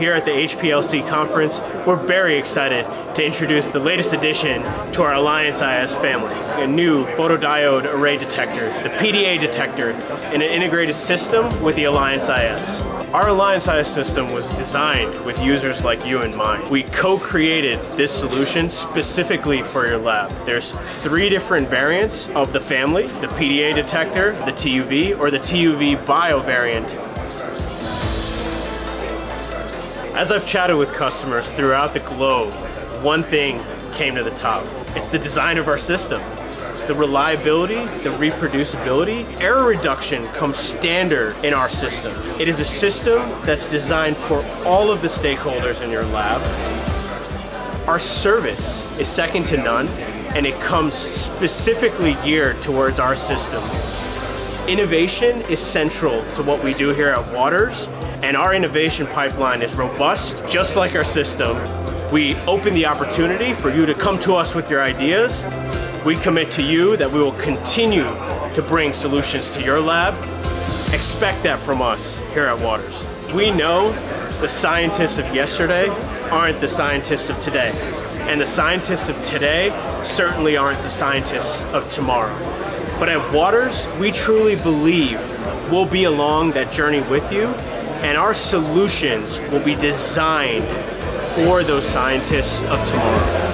Here at the HPLC conference, we're very excited to introduce the latest addition to our Alliance IS family, a new Photodiode Array detector, the PDA Detector, in an integrated system with the Alliance IS. Our Alliance IS system was designed with users like you in mind. We co-created this solution specifically for your lab. There's 3 different variants of the family: the PDA detector, the TUV, or the TUV Bio variant. As I've chatted with customers throughout the globe, one thing came to the top. It's the design of our system. The reliability, the reproducibility, error reduction comes standard in our system. It is a system that's designed for all of the stakeholders in your lab. Our service is second to none, and it comes specifically geared towards our system. Innovation is central to what we do here at Waters, and our innovation pipeline is robust, just like our system. We open the opportunity for you to come to us with your ideas. We commit to you that we will continue to bring solutions to your lab. Expect that from us here at Waters. We know the scientists of yesterday aren't the scientists of today, and the scientists of today certainly aren't the scientists of tomorrow. But at Waters, we truly believe we'll be along that journey with you, and our solutions will be designed for those scientists of tomorrow.